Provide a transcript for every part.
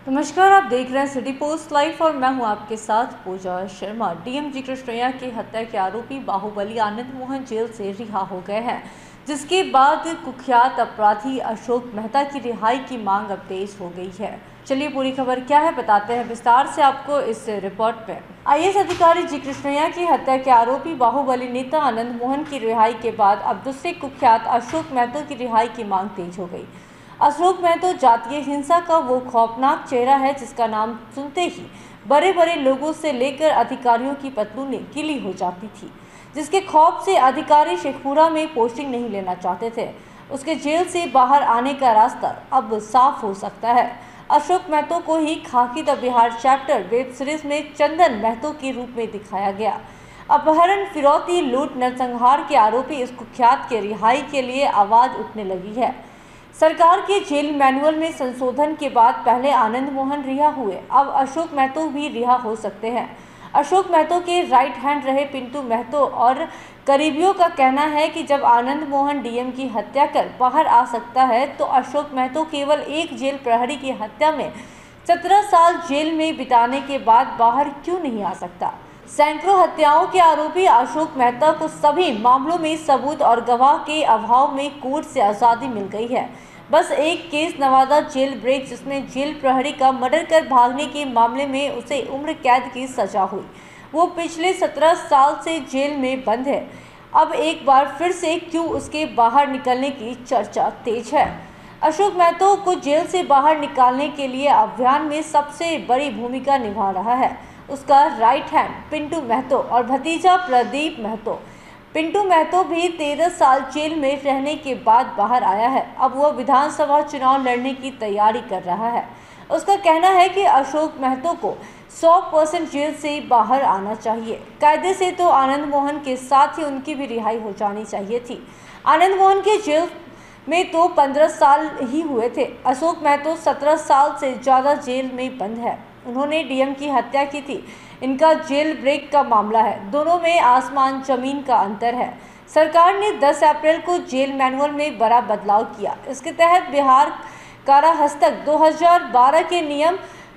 नमस्कार, आप देख रहे हैं सिटी पोस्ट लाइव और मैं हूं आपके साथ पूजा शर्मा। डीएम जी कृष्णैया की हत्या के आरोपी बाहुबली आनंद मोहन जेल से रिहा हो गए हैं, जिसके बाद कुख्यात अपराधी अशोक मेहता की रिहाई की मांग अब तेज हो गई है। चलिए पूरी खबर क्या है बताते हैं विस्तार से आपको इस रिपोर्ट में। आईएएस अधिकारी जी कृष्णैया की हत्या के आरोपी बाहुबली नेता आनंद मोहन की रिहाई के बाद अब दूसरे कुख्यात अशोक मेहता की रिहाई की मांग तेज हो गई। अशोक मेहता जातीय हिंसा का वो खौफनाक चेहरा है जिसका नाम सुनते ही बड़े बड़े लोगों से लेकर अधिकारियों की पतलूनें गीली हो जाती थी, जिसके खौफ से अधिकारी शेखपुरा में पोस्टिंग नहीं लेना चाहते थे। उसके जेल से बाहर आने का रास्ता अब साफ हो सकता है। अशोक मेहता को ही Khakee the Bihar chapter web series में चंदन मेहता के रूप में दिखाया गया। अपहरण, फिरौती, लूट, नरसंहार के आरोपी इस कुख्यात के रिहाई के लिए आवाज उठने लगी है। सरकार के जेल मैनुअल में संशोधन के बाद पहले आनंद मोहन रिहा हुए, अब अशोक मेहता भी रिहा हो सकते हैं। अशोक मेहता के राइट हैंड रहे पिंटू मेहता और करीबियों का कहना है कि जब आनंद मोहन डीएम की हत्या कर बाहर आ सकता है तो अशोक मेहता केवल एक जेल प्रहरी की हत्या में 17 साल जेल में बिताने के बाद बाहर क्यों नहीं आ सकता। सैकड़ों हत्याओं के आरोपी अशोक मेहता को सभी मामलों में सबूत और गवाह के अभाव में कोर्ट से आज़ादी मिल गई है। बस एक केस नवादा जेल ब्रेक, जिसमें जेल प्रहरी का मर्डर कर भागने के मामले में उसे उम्र कैद की सजा हुई। वो पिछले 17 साल से जेल में बंद है। अब एक बार फिर से क्यों उसके बाहर निकलने की चर्चा तेज है। अशोक मेहता को जेल से बाहर निकालने के लिए अभियान में सबसे बड़ी भूमिका निभा रहा है उसका राइट हैंड पिंटू मेहता और भतीजा प्रदीप मेहता। पिंटू मेहता भी 13 साल जेल में रहने के बाद बाहर आया है। अब वह विधानसभा चुनाव लड़ने की तैयारी कर रहा है। उसका कहना है कि अशोक मेहता को 100% जेल से बाहर आना चाहिए। कायदे से तो आनंद मोहन के साथ ही उनकी भी रिहाई हो जानी चाहिए थी। आनंद मोहन के जेल में तो 15 साल ही हुए थे। अशोक मेहता 17 साल से ज़्यादा जेल में बंद है। उन्होंने डीएम की हत्या की थी। इनका जेल ब्रेक का मामला है। दोनों में आसमान जमीन का अंतर है। सरकार ने 10 अप्रैल को जेल मैनुअल में बड़ा बदलाव किया। इसके तहत बिहार कारा हस्तक 2012 के नियम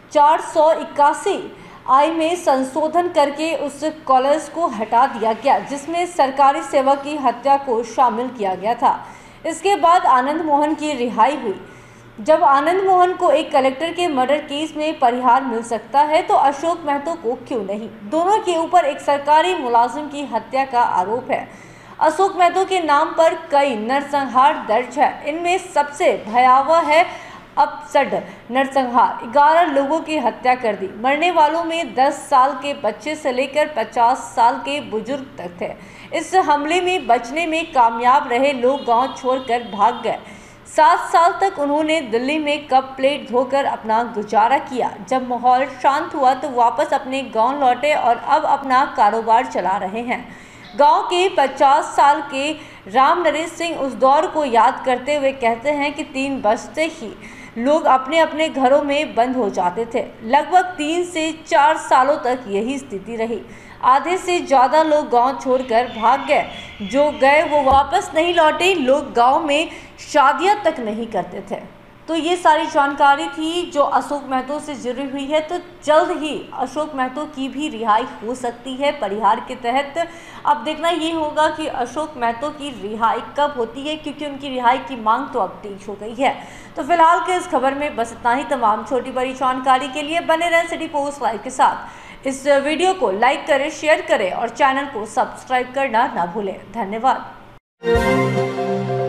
481 आई में संशोधन करके उस क्लॉज को हटा दिया गया, जिसमें सरकारी सेवक की हत्या को शामिल किया गया था। इसके बाद आनंद मोहन की रिहाई हुई। जब आनंद मोहन को एक कलेक्टर के मर्डर केस में परिहार मिल सकता है तो अशोक मेहता को क्यों नहीं। दोनों के ऊपर एक सरकारी मुलाजिम की हत्या का आरोप है। अशोक मेहता के नाम पर कई नरसंहार दर्ज है। इनमें सबसे भयावह है अपसड नरसंहार। 11 लोगों की हत्या कर दी। मरने वालों में 10 साल के बच्चे से लेकर 50 साल के बुजुर्ग तक थे। इस हमले में बचने में कामयाब रहे लोग गांव छोड़कर भाग गए। 7 साल तक उन्होंने दिल्ली में कप प्लेट धोकर अपना गुजारा किया। जब माहौल शांत हुआ तो वापस अपने गांव लौटे और अब अपना कारोबार चला रहे हैं। गांव के 50 साल के राम नरेश सिंह उस दौर को याद करते हुए कहते हैं कि 3 बजते ही लोग अपने अपने घरों में बंद हो जाते थे। लगभग 3 से 4 सालों तक यही स्थिति रही। आधे से ज़्यादा लोग गांव छोड़कर भाग गए। जो गए वो वापस नहीं लौटे। लोग गांव में शादियां तक नहीं करते थे। तो ये सारी जानकारी थी जो अशोक मेहता से जुड़ी हुई है। तो जल्द ही अशोक मेहता की भी रिहाई हो सकती है परिहार के तहत। अब देखना ये होगा कि अशोक मेहता की रिहाई कब होती है, क्योंकि उनकी रिहाई की मांग तो अब तेज हो गई है। तो फिलहाल के इस खबर में बस इतना ही। तमाम छोटी बड़ी जानकारी के लिए बने रहें सिटी पोस्ट लाइव के साथ। इस वीडियो को लाइक करें, शेयर करें और चैनल को सब्सक्राइब करना ना भूलें। धन्यवाद।